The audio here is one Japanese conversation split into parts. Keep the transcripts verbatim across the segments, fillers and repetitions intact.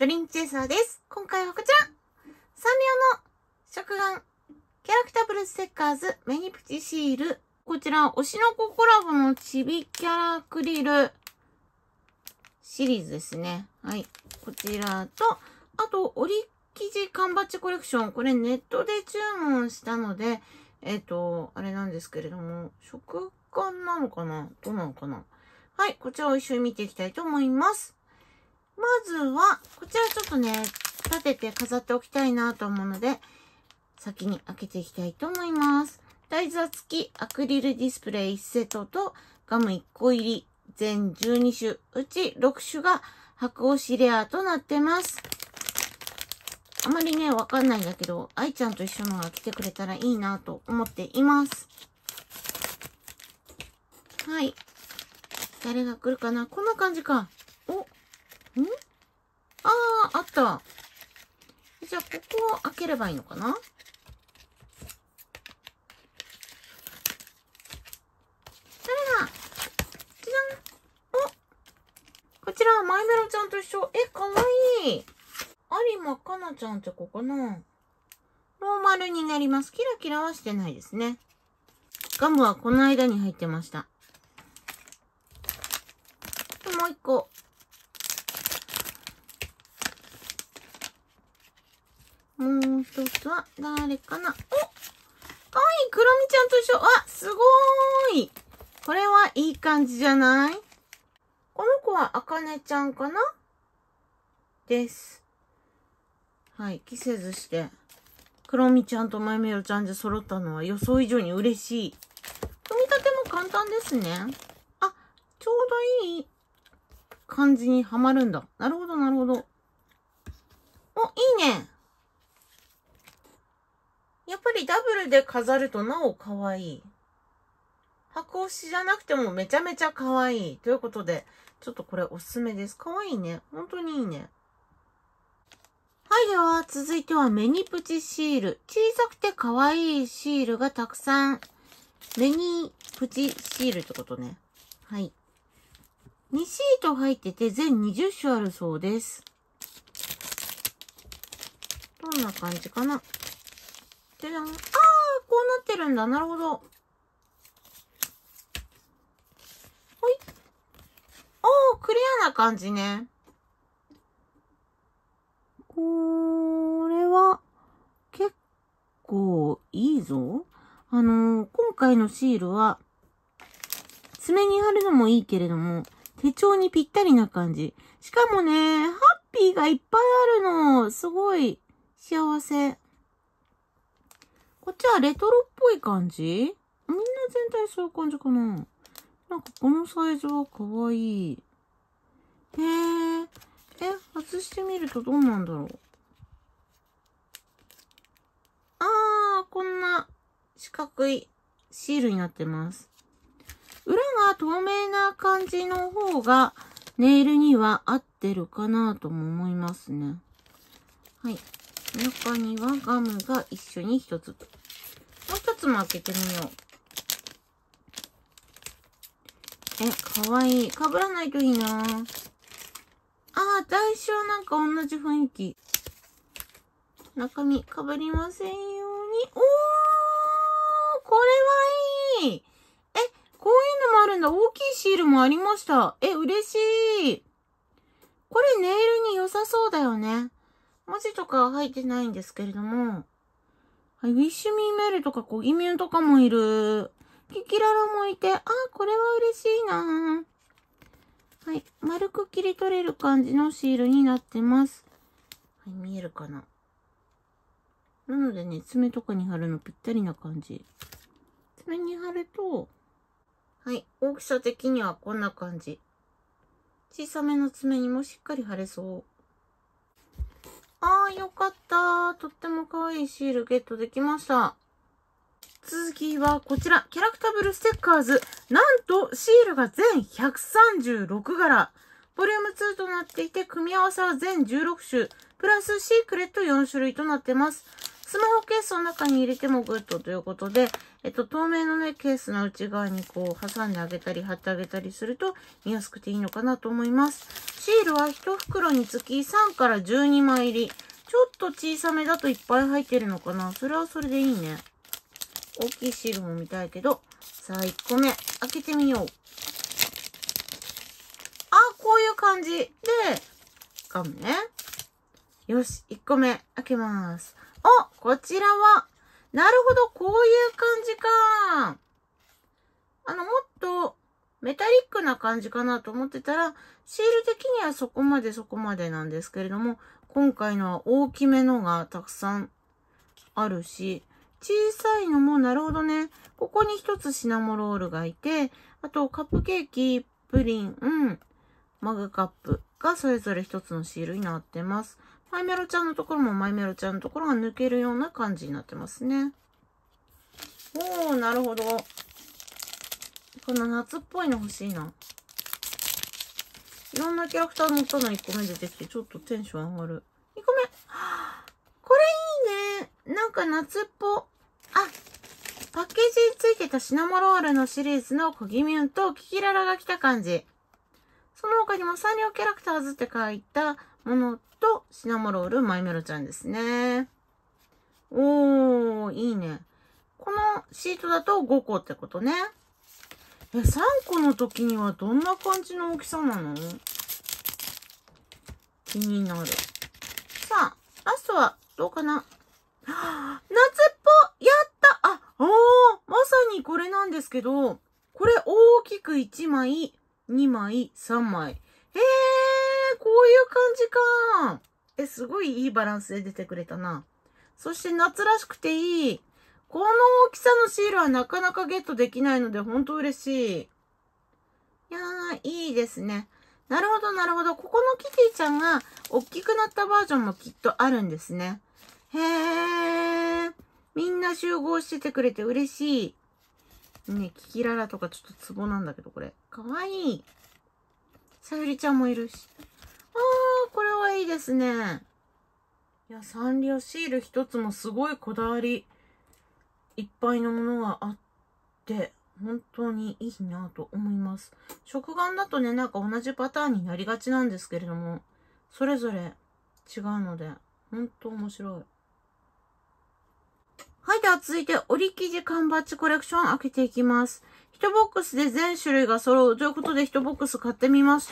プリンチェッサーです。今回はこちらサンリオの食玩キャラクターブルステッカーズメニプチシール。こちら、推しの子コラボのチビキャラアクリルシリーズですね。はい。こちらと、あと、折り生地缶バッジコレクション。これネットで注文したので、えっと、あれなんですけれども、食感なのかな？どうなのかな？はい。こちらを一緒に見ていきたいと思います。まずは、こちらちょっとね、立てて飾っておきたいなと思うので、先に開けていきたいと思います。台座付きアクリルディスプレイいちセットとガムいっこ入り全じゅうに種、うちろく種が白押しレアとなってます。あまりね、わかんないんだけど、愛ちゃんと一緒のが来てくれたらいいなと思っています。はい。誰が来るかな？こんな感じか。お、ん？あー、あった。じゃあ、ここを開ければいいのかな？こちら、マイメロちゃんと一緒。え、かわいい。有馬かなちゃんって子かな？ノーマルになります。キラキラはしてないですね。ガムはこの間に入ってました。もう一個。もう一つは誰かな？お！かわいい。クロミちゃんと一緒。あ、すごーい。これはいい感じじゃない？この子はあかねちゃんかなです。はい。着せずして、クロミちゃんとマイメロちゃんで揃ったのは予想以上に嬉しい。組み立ても簡単ですね。あ、ちょうどいい感じにはまるんだ。なるほど、なるほど。お、いいね。やっぱりダブルで飾るとなお可愛い。箱押しじゃなくてもめちゃめちゃ可愛い。ということで、ちょっとこれおすすめです。可愛いね。本当にいいね。はい、では続いてはメニプチシール。小さくて可愛いシールがたくさん。メニプチシールってことね。はい。にシート入ってて全にじゅっ種あるそうです。どんな感じかな。じゃじゃん。あー、こうなってるんだ。なるほど。ほい。おー、クリアな感じね。これは、結構いいぞ。あのー、今回のシールは、爪に貼るのもいいけれども、手帳にぴったりな感じ。しかもね、ハッピーがいっぱいあるの。すごい幸せ。こっちはレトロっぽい感じ？みんな全体そういう感じかな。なんかこのサイズは可愛い。へえ。え、外してみるとどうなんだろう。あー、こんな四角いシールになってます。裏が透明な感じの方がネイルには合ってるかなとも思いますね。はい。中にはガムが一緒に一つ。もう一つも開けてみよう。え、かわいい。被らないといいな。あー、台紙はなんか同じ雰囲気。中身、被りませんように。おー、これはいい。え、こういうのもあるんだ。大きいシールもありました。え、嬉しい。これネイルに良さそうだよね。文字とかは入ってないんですけれども。はい、ウィッシュミーメルとかコギミュンとかもいる。キキララもいて、あー、これは嬉しいな。はい、丸く切り取れる感じのシールになってます。はい、見えるかな。なのでね、爪とかに貼るのぴったりな感じ。爪に貼ると、はい、大きさ的にはこんな感じ。小さめの爪にもしっかり貼れそう。あー、よかった。とっても可愛いシールゲットできました。続きはこちら、キャラクターブルステッカーズ。なんと、シールが全ひゃくさんじゅうろく柄。ボリュームツーとなっていて、組み合わせは全じゅうろく種。プラスシークレットよん種類となってます。スマホケースの中に入れてもグッドということで、 えっと、透明のね、ケースの内側にこう、挟んであげたり、貼ってあげたりすると、見やすくていいのかなと思います。シールはいち袋につきさんからじゅうにまい入り。ちょっと小さめだといっぱい入ってるのかな。それはそれでいいね。大きいシールも見たいけど。さあ、いっこめ。開けてみよう。あ、こういう感じで、ガムね。よし、いっこめ開けます。お、こちらは、なるほど、こういう感じか。あの、もっとメタリックな感じかなと思ってたら、シール的にはそこまでそこまでなんですけれども、今回のは大きめのがたくさんあるし、小さいのもなるほどね。ここに一つシナモロールがいて、あとカップケーキ、プリン、うん、マグカップがそれぞれ一つのシールになってます。マイメロちゃんのところもマイメロちゃんのところが抜けるような感じになってますね。おー、なるほど。この夏っぽいの欲しいな。いろんなキャラクター乗ったのいっこめ出てきて、ちょっとテンション上がる。にこめ。これいいね。なんか夏っぽ。あ、パッケージについてたシナモロールのシリーズのコギミュンとキキララが来た感じ。その他にもサンリオキャラクターズって書いたものとシナモロールマイメロちゃんですね。おー、いいね。このシートだとごこってことね。え、さんこの時にはどんな感じの大きさなの？気になる。さあ、ラストはどうかな？夏っぽ！やった！あ、おー！まさにこれなんですけど、これ大きくいちまい、にまい、さんまい。へー、こういう感じか。え、すごいいいバランスで出てくれたな。そして夏らしくていい。この大きさのシールはなかなかゲットできないので、ほんと嬉しい。いやー、いいですね。なるほど、なるほど。ここのキティちゃんが大きくなったバージョンもきっとあるんですね。へー。みんな集合しててくれて嬉しい。ね、キキララとかちょっとツボなんだけど、これ。かわいい。さゆりちゃんもいるし。あー、これはいいですね。いや、サンリオシール一つもすごいこだわりいっぱいのものがあって、本当にいいなと思います。食玩だとね、なんか同じパターンになりがちなんですけれども、それぞれ違うので、本当面白い。はい、では続いて、折り生地缶バッジコレクション開けていきます。いちボックスで全種類が揃うということでいちボックス買ってみました。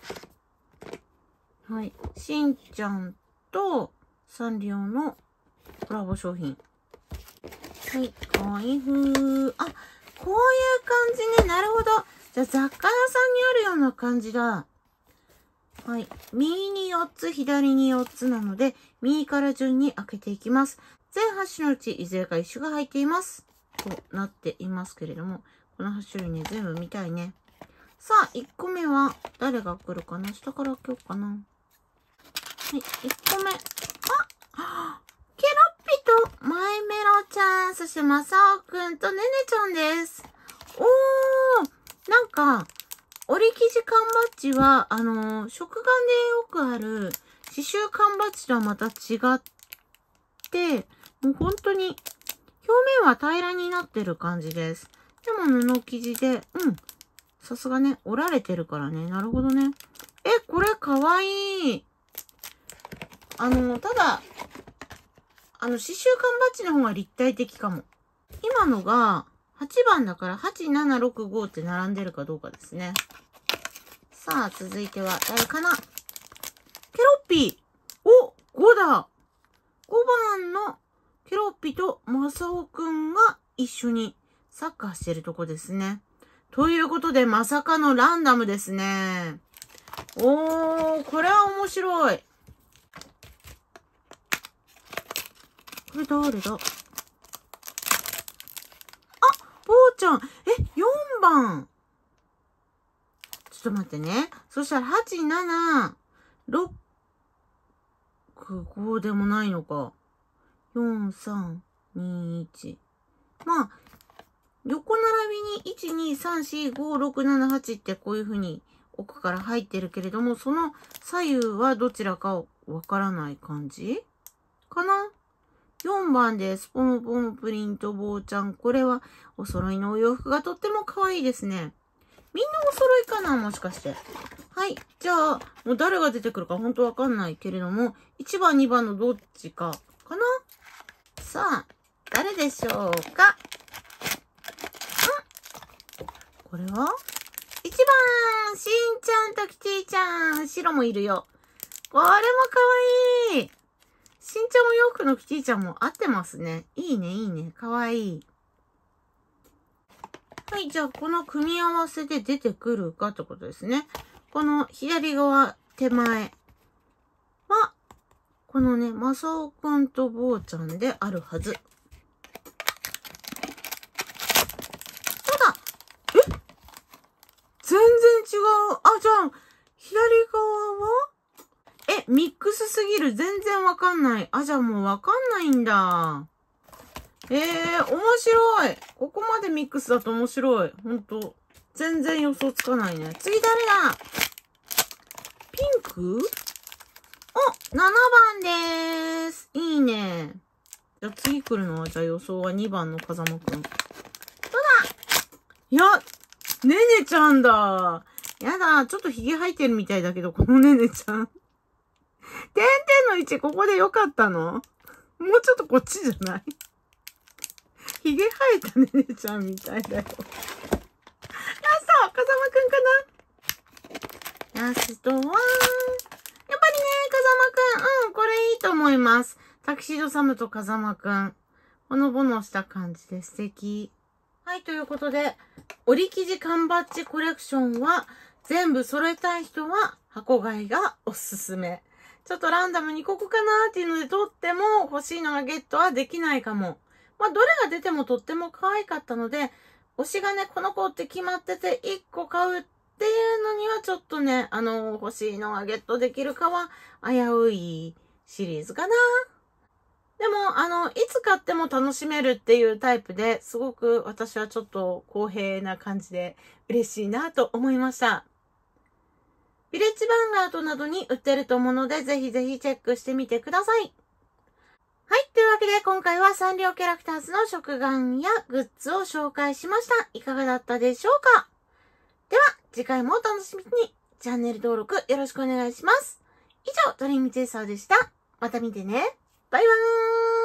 はい。しんちゃんとサンリオのコラボ商品。はい。開封。あ、こういう感じね。なるほど。じゃあ雑貨屋さんにあるような感じだ。はい。右によっつ、左によっつなので、右から順に開けていきます。全はち種のうち、いずれかいっ種が入っています。となっていますけれども、このはち種類ね、全部見たいね。さあ、いっこめは、誰が来るかな？下から開けようかな。はい、いっこめ。あ、ケロッピとマイメロちゃん、そしてマサオくんとネネちゃんです。おー、なんか、折り生地缶バッジは、あのー、食玩でよくある刺繍缶バッジとはまた違って、もう本当に、表面は平らになってる感じです。でも布生地で、うん。さすがね、折られてるからね。なるほどね。え、これかわいい。あの、ただ、あの、刺繍缶バッジの方が立体的かも。今のが、はちばんだからはち、なな、ろく、ごって並んでるかどうかですね。さあ、続いては誰かな？ケロッピー。お、ごだ。ごばんのケロッピとマサオくんが一緒にサッカーしてるとこですね。ということで、まさかのランダムですね。おー、これは面白い。これ誰だ？あ、ぽーちゃん。え、よんばん。ちょっと待ってね。そしたらはち、なな、ろく、ごでもないのか。よん、さん、に、いち。まあ、横並びにいち、に、さん、よん、ご、ろく、なな、はちってこういう風に奥から入ってるけれども、その左右はどちらかわからない感じかな？ よんばんです。ポムポムプリント坊ちゃん。これはお揃いのお洋服がとっても可愛いですね。みんなお揃いかなもしかして。はい。じゃあ、もう誰が出てくるか本当わかんないけれども、いちばん、にばんのどっちか、かな？さあ、誰でしょうか？ん？これは？ いち 番、しんちゃんとキティちゃん。白もいるよ。これも可愛い。しんちゃんお洋服のキティちゃんも合ってますね。いいね、いいね。可愛い。はい、じゃあこの組み合わせで出てくるかってことですね。この左側手前は、このね、マサオくんと坊ちゃんであるはず。そうだ！え？全然違う。あ、じゃあ、左側は？え、ミックスすぎる。全然わかんない。あ、じゃあもうわかんないんだ。えー、面白い。ここまでミックスだと面白い。ほんと。全然予想つかないね。次誰だ？ピンク？お、ななばんでーす。いいね。じゃあ次来るのは、じゃあ予想はにばんの風間くん。そうだ！いや、ねねちゃんだ。やだ、ちょっとヒゲ生えてるみたいだけど、このねねちゃん。点々の位置ここでよかったの？もうちょっとこっちじゃない？ヒゲ生えたねねちゃんみたいだよ。ラスト、風間くんかな？ラストは、やっぱりね、風間くん。うん、これいいと思います。タキシードサムと風間くん。ほのぼのした感じで素敵。はい、ということで、折り生地缶バッジコレクションは、全部揃えたい人は箱買いがおすすめ。ちょっとランダムにここかなーっていうので取っても欲しいのがゲットはできないかも。まあ、どれが出てもとっても可愛かったので、推しがね、この子って決まってていっこ買うっていうのにはちょっとね、あの、欲しいのがゲットできるかは危ういシリーズかな。でも、あの、いつ買っても楽しめるっていうタイプですごく私はちょっと公平な感じで嬉しいなと思いました。ヴィレッジヴァンガードなどに売ってると思うので、ぜひぜひチェックしてみてください。はい。というわけで、今回はサンリオキャラクターズの食玩やグッズを紹介しました。いかがだったでしょうか？では、次回もお楽しみに。チャンネル登録よろしくお願いします。以上、ドリームチェイサーでした。また見てね。バイバーイ。